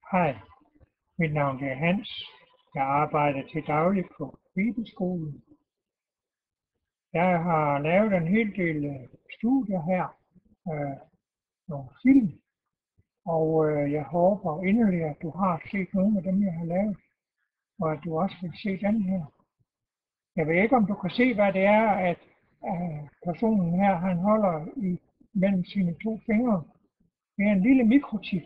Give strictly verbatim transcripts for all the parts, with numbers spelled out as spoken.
Hej, mit navn er Hans. Jeg arbejder til daglig på Bibelskolen. Jeg har lavet en hel del øh, studier her, øh, nogle film, og øh, jeg håber inderligt, at du har set nogle af dem, jeg har lavet, og at du også vil se den her. Jeg ved ikke, om du kan se, hvad det er, at øh, personen her, han holder i mellem sine to fingre. Det er en lille mikrochip.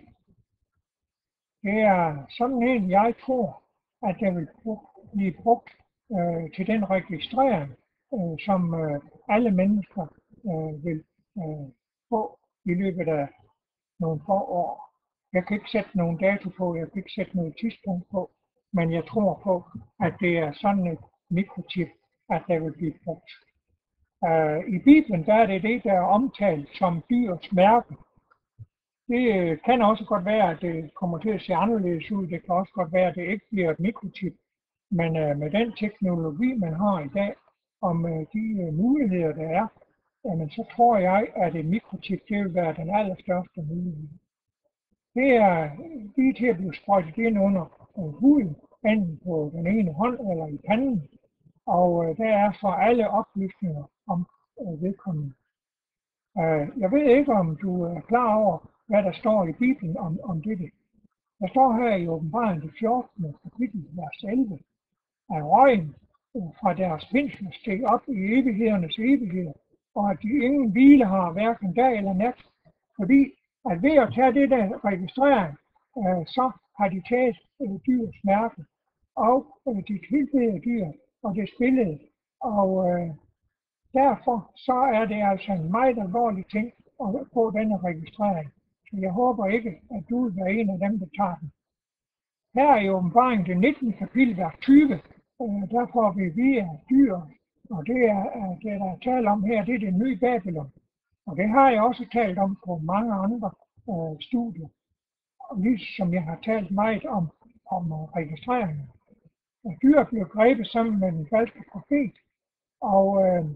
Det er sådan en, jeg tror, at der vil blive brugt øh, til den registrering, øh, som øh, alle mennesker øh, vil øh, få i løbet af nogle få år. Jeg kan ikke sætte nogen dato på, jeg kan ikke sætte noget tidspunkt på, men jeg tror på, at det er sådan et mikrochip, at der vil blive brugt. Øh, I Bibelen der er det det, der er omtalt som dyrets mærke. Det kan også godt være, at det kommer til at se anderledes ud. Det kan også godt være, at det ikke bliver et mikrochip. Men uh, med den teknologi, man har i dag, og med de uh, muligheder, der er, jamen, så tror jeg, at et mikrochip det vil være den allerstørste mulighed. Det er lige til at blive sprøjtet ind under uh, huden, enten på den ene hånd eller i panden. Og uh, der er for alle oplysninger om uh, vedkommende. Uh, jeg ved ikke, om du er klar over, hvad der står i Bibelen om, om dette. Der står her i Åbenbaringen det fjortende kapitel, vers elleve, at røgen fra deres pinsler steg op i evighedernes evigheder, og at de ingen hvile har, hverken dag eller nat, fordi at ved at tage det der registrering, øh, så har de taget øh, dyrets mærke, og øh, de tilbeder dyr, og det spillede, og øh, derfor så er det altså en meget alvorlig ting at få denne registrering. Jeg håber ikke, at du vil være en af dem, der tager den. Her i Åbenbaringen det nittende kapitel, vers tyve, øh, der får vi via dyr, og det er det, der er talt om her, det er det nye Babylon. Og det har jeg også talt om på mange andre øh, studier, og ligesom jeg har talt meget om, om uh, registreringen. Dyr blev grebet sammen med den falske profet, og øh,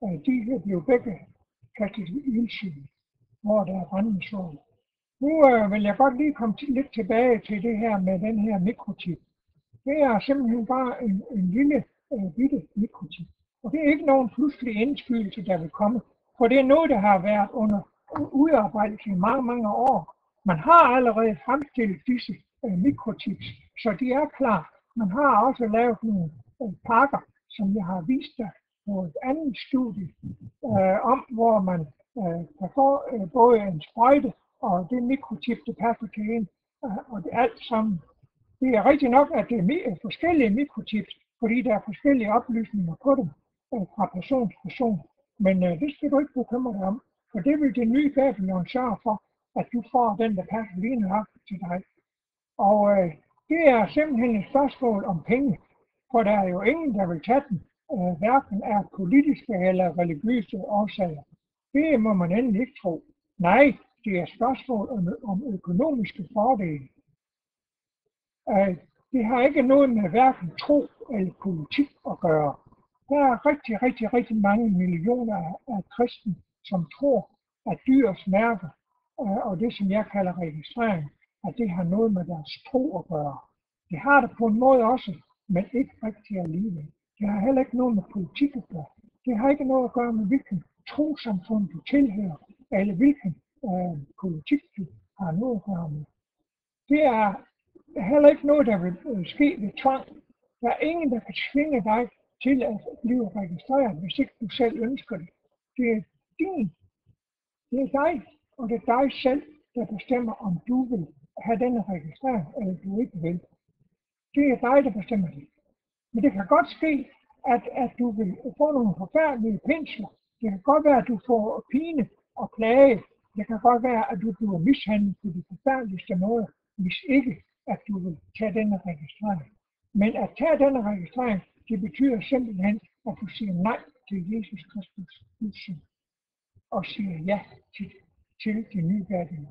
de blev begge kastet i ildsyn, hvor der er brændende sol. Nu øh, vil jeg godt lige komme til, lidt tilbage til det her med den her mikrochip. Det er simpelthen bare en, en lille øh, bitte mikrochip. Og det er ikke nogen pludselig indskydelse, der vil komme. For det er noget, der har været under udarbejdelse i mange, mange år. Man har allerede fremstillet disse øh, mikrochips, så de er klar. Man har også lavet nogle øh, pakker, som jeg har vist dig på et andet studie, øh, om hvor man øh, kan få øh, både en sprøjte, og det mikrochip, det passer til en, og det alt sammen. Det er rigtigt nok, at det er forskellige mikrochips, fordi der er forskellige oplysninger på dem fra person til person. Men uh, det skal du ikke bekymre dig om, for det vil det nye Babylon sørge for, at du får den, der passer lige nøjagtigt til dig. Og uh, det er simpelthen et spørgsmål om penge, for der er jo ingen, der vil tage den, uh, hverken af politiske eller religiøse årsager. Det må man endelig ikke tro. Nej, det er et spørgsmål om, om økonomiske fordele. Uh, det har ikke noget med hverken tro eller politik at gøre. Der er rigtig, rigtig, rigtig mange millioner af, af kristne, som tror, at dyrets mærke, uh, og det som jeg kalder registrering, at det har noget med deres tro at gøre. Det har det på en måde også, men ikke rigtig alligevel. Det har heller ikke noget med politik at gøre. Det har ikke noget at gøre med, hvilken trosamfund du tilhører, eller hvilken Uh, politik, du har noget at gøre med. Det er heller ikke noget, der vil uh, ske ved tvang. Der er ingen, der kan tvinge dig til at blive registreret, hvis ikke du selv ønsker det. Det er din. Det er dig, og det er dig selv, der bestemmer, om du vil have denne registrering, eller du ikke vil. Det er dig, der bestemmer det. Men det kan godt ske, at, at du vil få nogle forfærdelige pinsler. Det kan godt være, at du får pine og plage. Det kan godt være, at du bliver mishandlet på de forfærdeligste måder, hvis ikke, at du vil tage denne registrering. Men at tage denne registrering, det betyder simpelthen, at du siger nej til Jesus Kristus, Guds søn, og siger ja til, til det nye Babylon.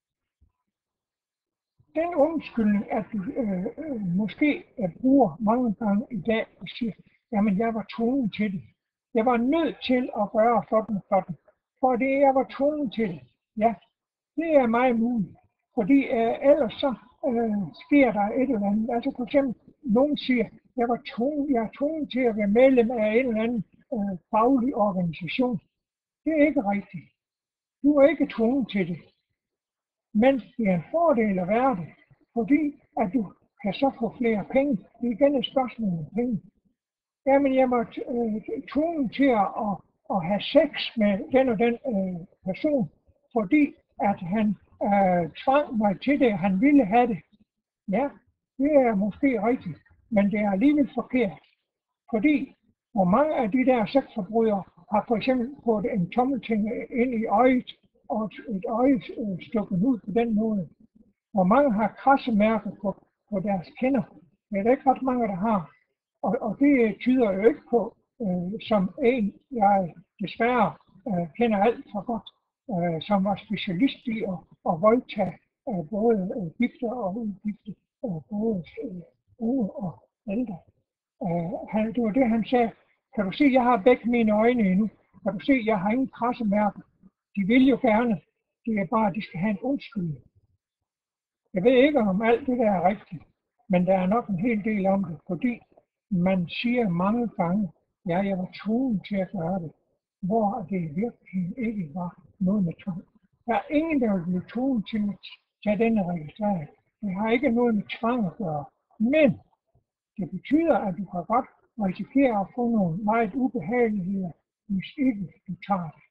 Den undskyldning, at du øh, øh, måske øh, bruger mange gange i dag og siger, jamen jeg var tvunget til det. Jeg var nødt til at gøre sådan og sådan. Fordi jeg var tvunget til det. Ja, det er meget muligt. Fordi øh, ellers så øh, sker der et eller andet. Altså for eksempel, nogen siger, jeg var tvunget, jeg er tvunget til at være medlem af en eller anden øh, faglig organisation. Det er ikke rigtigt. Du er ikke tvunget til det. Men det er en fordel at være det, fordi at du kan så få flere penge. Det er igen et spørgsmål om penge. Jamen, jeg var øh, tvunget til at, at, at have sex med den og den øh, person, fordi at han øh, tvang mig til det, han ville have det. Ja, det er måske rigtigt, men det er alligevel forkert. Fordi hvor mange af de der sexforbrydere har for eksempel fået en tommelting ind i øjet, og et, et øje øh, stukket ud på den måde. Hvor mange har krassemærker på, på deres kinder. Det er der ikke ret mange, der har. Og, og det tyder jo ikke på, øh, som en, jeg desværre øh, kender alt for godt, øh, som var specialist i at, at voldtage øh, både øh, gifte og ugifte, øh, både øh, unge og ældre. Øh, han, det var det, han sagde. Kan du se, jeg har begge mine øjne endnu. Kan du se, jeg har ingen krassemærker. De vil jo gerne. Det er bare, at de skal have en undskyldning. Jeg ved ikke, om alt det der er rigtigt, men der er nok en hel del om det, fordi man siger mange gange, ja, jeg var tvunget til at gøre det, hvor det virkelig ikke var noget med tvang. Der er ingen, der vil blive tvunget til at tage denne registrering. Det har ikke noget med tvang at gøre, men det betyder, at du kan godt risikere at få nogle meget ubehageligheder, hvis ikke du tager det.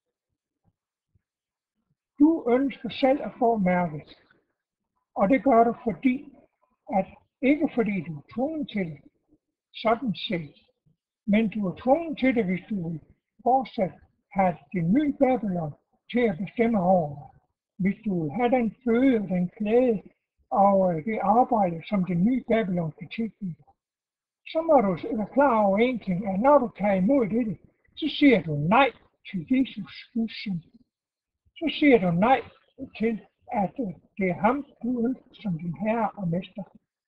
Du ønsker selv at få mærket, og det gør du fordi, at ikke fordi du er tvunget til det, sådan set, men du er tvunget til det, hvis du vil fortsat have det nye Babylon til at bestemme over dig. Hvis du vil have den føde og den klæde og det arbejde, som det nye Babylon kan tilbyde, så må du være klar over en ting, at når du tager imod dette, så siger du nej til Jesus Guds søn. Så siger du nej til, at det er ham, du ønsker som din herre og mester.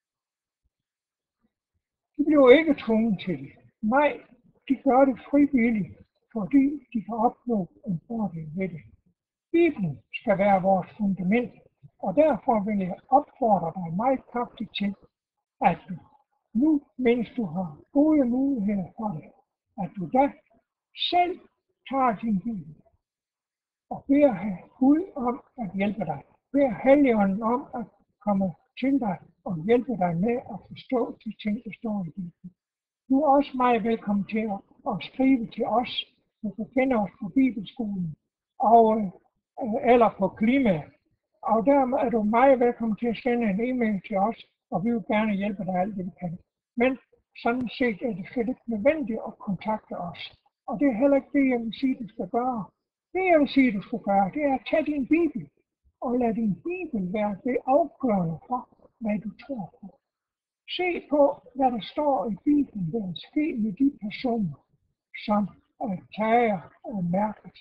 De bliver ikke tvunget til det. Nej, de gør det frivilligt, fordi de kan opnå en fordel ved det. Bibelen skal være vores fundament, og derfor vil jeg opfordre dig meget kraftigt til, at du nu, mens du har gode muligheder for det, at du da selv tager din Bibel og beder Gud om at hjælpe dig. Beder Helligånden om at komme til dig og hjælpe dig med at forstå de ting, der står i Bibelen. Du er også meget velkommen til at, at skrive til os. Du kan finde os på Bibelskolen og, øh, eller på Klima. Og der er du meget velkommen til at sende en e-mail til os, og vi vil gerne hjælpe dig alt det, vi kan. Men sådan set er det slet ikke nødvendigt at kontakte os. Og det er heller ikke det, jeg vil sige, du skal gøre. Det, jeg vil sige, du skal gøre, det er at tage din Bibel og lad din Bibel være det afgørende for, hvad du tror på. Se på, hvad der står i Bibelen, hvad der sker med de personer, som uh, tager uh, mærket,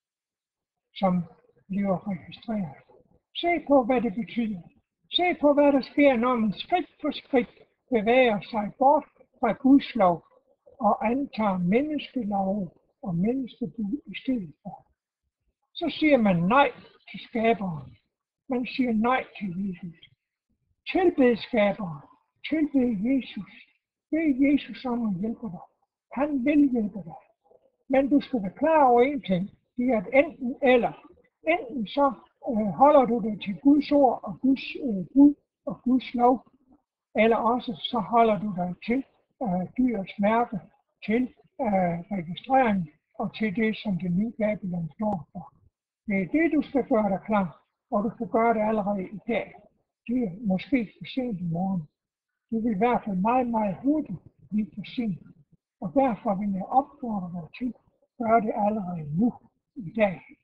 som bliver registreret. Se på, hvad det betyder. Se på, hvad der sker, når man skridt for skridt bevæger sig bort fra Guds lov og antager menneskelov og menneskebud i stedet for. Så siger man nej til skaberen. Man siger nej til Jesus. Tilbed skaberen. Tilbed Jesus. Bed Jesus om at hjælpe dig. Han vil hjælpe dig. Men du skal være klar over en ting. Det er et enten eller. Enten så øh, holder du dig til Guds ord og Guds øh, Gud og Guds lov. Eller også så holder du dig til øh, dyrets mærke, til øh, registrering og til det, som det nye Babylon står for. Det er det, du skal gøre dig klar, og du skal gøre det allerede i dag. Det er måske for sent i morgen. Det vil i hvert fald meget, meget hurtigt blive for sent. Og derfor vil jeg opfordre dig til at gøre det allerede nu i dag.